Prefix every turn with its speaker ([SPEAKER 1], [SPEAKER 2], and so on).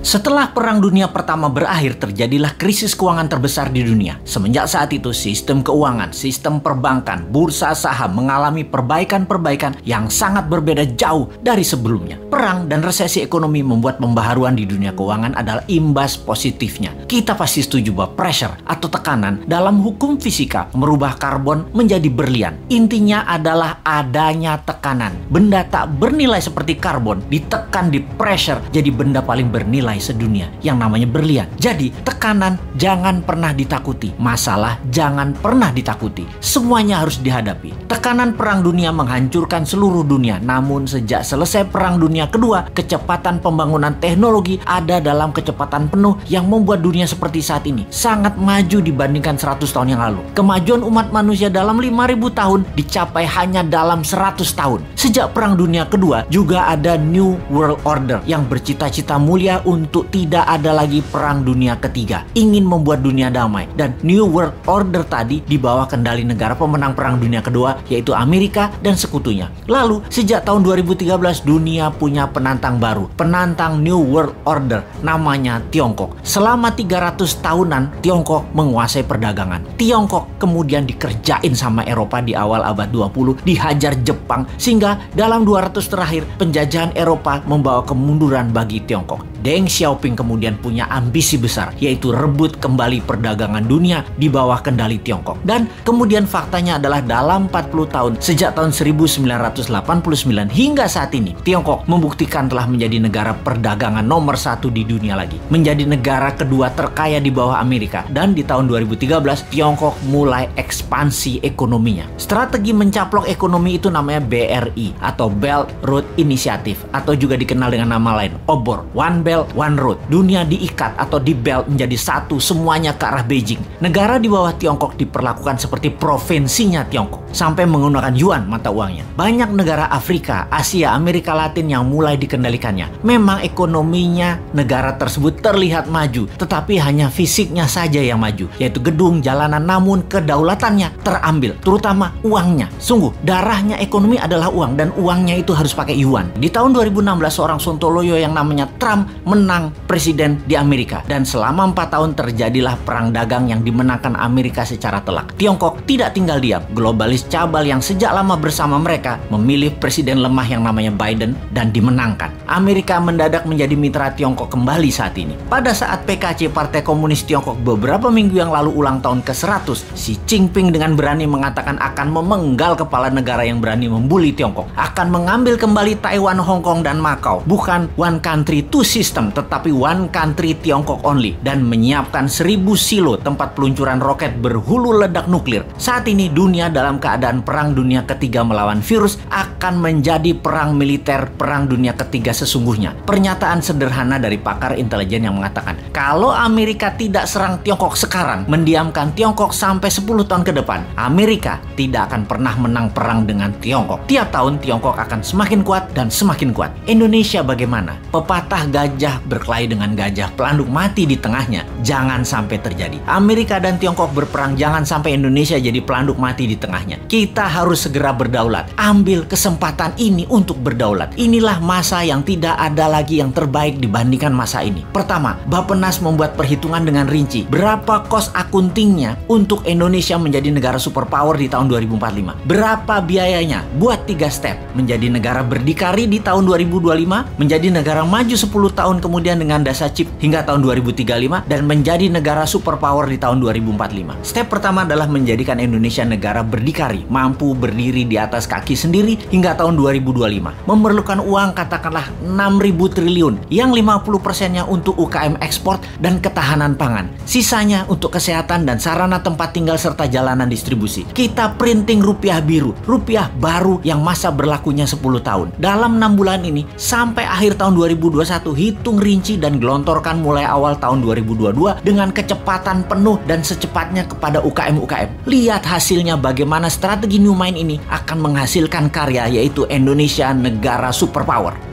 [SPEAKER 1] Setelah Perang Dunia Pertama berakhir, terjadilah krisis keuangan terbesar di dunia. Semenjak saat itu, sistem keuangan, sistem perbankan, bursa saham mengalami perbaikan-perbaikan yang sangat berbeda jauh dari sebelumnya. Perang dan resesi ekonomi membuat pembaharuan di dunia keuangan adalah imbas positifnya. Kita pasti setuju bahwa pressure atau tekanan dalam hukum fisika merubah karbon menjadi berlian. Intinya adalah adanya tekanan. Benda tak bernilai seperti karbon ditekan di pressure jadi benda paling bernilai sedunia yang namanya berlian. Jadi tekanan jangan pernah ditakuti, masalah jangan pernah ditakuti. Semuanya harus dihadapi. Tekanan Perang Dunia menghancurkan seluruh dunia. Namun sejak selesai Perang Dunia Kedua, kecepatan pembangunan teknologi ada dalam kecepatan penuh yang membuat dunia seperti saat ini sangat maju dibandingkan 100 tahun yang lalu. Kemajuan umat manusia dalam 5.000 tahun dicapai hanya dalam 100 tahun. Sejak Perang Dunia Kedua juga ada New World Order yang bercita-cita mulia untuk tidak ada lagi Perang Dunia Ketiga, ingin membuat dunia damai. Dan New World Order tadi di bawah kendali negara pemenang Perang Dunia Kedua, yaitu Amerika dan sekutunya. Lalu sejak tahun 2013 dunia punya penantang baru, penantang New World Order, namanya Tiongkok. Selama 300 tahunan Tiongkok menguasai perdagangan. Tiongkok kemudian dikerjain sama Eropa di awal abad 20, dihajar Jepang, sehingga dalam 200 terakhir penjajahan Eropa membawa kemunduran bagi Tiongkok. Deng Xiaoping kemudian punya ambisi besar, yaitu rebut kembali perdagangan dunia di bawah kendali Tiongkok. Dan kemudian faktanya adalah dalam 40 tahun, sejak tahun 1989 hingga saat ini, Tiongkok membuktikan telah menjadi negara perdagangan nomor 1 di dunia lagi. Menjadi negara kedua terkaya di bawah Amerika. Dan di tahun 2013, Tiongkok mulai ekspansi ekonominya. Strategi mencaplok ekonomi itu namanya BRI atau Belt Road Initiative, atau juga dikenal dengan nama lain, OBOR, One Belt One Road. Dunia diikat atau di belt menjadi satu, semuanya ke arah Beijing. Negara di bawah Tiongkok diperlakukan seperti provinsinya Tiongkok, sampai menggunakan yuan mata uangnya. Banyak negara Afrika, Asia, Amerika Latin yang mulai dikendalikannya. Memang ekonominya negara tersebut terlihat maju, tetapi hanya fisiknya saja yang maju, yaitu gedung, jalanan, namun kedaulatannya terambil, terutama uangnya. Sungguh, darahnya ekonomi adalah uang, dan uangnya itu harus pakai yuan. Di tahun 2016, seorang Sontoloyo yang namanya Trump menang presiden di Amerika, dan selama 4 tahun terjadilah perang dagang yang dimenangkan Amerika secara telak. Tiongkok tidak tinggal diam. Globalis cabal yang sejak lama bersama mereka memilih presiden lemah yang namanya Biden dan dimenangkan. Amerika mendadak menjadi mitra Tiongkok kembali saat ini. Pada saat PKC, Partai Komunis Tiongkok, beberapa minggu yang lalu ulang tahun ke-100, Xi Jinping dengan berani mengatakan akan memenggal kepala negara yang berani membuli Tiongkok, akan mengambil kembali Taiwan, Hong Kong, dan Macau. Bukan one country two system, tetapi one country Tiongkok only, dan menyiapkan 1000 silo tempat peluncuran roket berhulu ledak nuklir. Saat ini dunia dalam keadaan Perang Dunia Ketiga melawan virus akan menjadi perang militer Perang Dunia Ketiga sesungguhnya. Pernyataan sederhana dari pakar intelijen yang mengatakan, kalau Amerika tidak serang Tiongkok sekarang, mendiamkan Tiongkok sampai 10 tahun ke depan, Amerika tidak akan pernah menang perang dengan Tiongkok. Tiap tahun Tiongkok akan semakin kuat dan semakin kuat. Indonesia bagaimana? Pepatah gajah berkelahi dengan gajah, pelanduk mati di tengahnya. Jangan sampai terjadi. Amerika dan Tiongkok berperang, jangan sampai Indonesia jadi pelanduk mati di tengahnya. Kita harus segera berdaulat. Ambil kesempatan ini untuk berdaulat. Inilah masa yang tidak ada lagi yang terbaik dibandingkan masa ini. Pertama, Bappenas membuat perhitungan dengan rinci. Berapa cost accountingnya untuk Indonesia menjadi negara superpower di tahun 2045? Berapa biayanya? Buat 3 step. Menjadi negara berdikari di tahun 2025, menjadi negara maju 10 tahun kemudian dengan dasa chip hingga tahun 2035, dan menjadi negara superpower di tahun 2045. Step pertama adalah menjadikan Indonesia negara berdikari, mampu berdiri di atas kaki sendiri hingga tahun 2025. Memerlukan uang katakanlah 6.000 triliun, yang 50%-nya untuk UKM ekspor dan ketahanan pangan. Sisanya untuk kesehatan dan sarana tempat tinggal serta jalanan distribusi. Kita printing rupiah biru, rupiah baru yang masa berlakunya 10 tahun. Dalam 6 bulan ini, sampai akhir tahun 2021, hitung rinci dan gelontorkan mulai awal tahun 2022 dengan kecepatan penuh dan secepatnya kepada UKM-UKM. Lihat hasilnya bagaimana strategi New Mind ini akan menghasilkan karya, yaitu Indonesia negara superpower.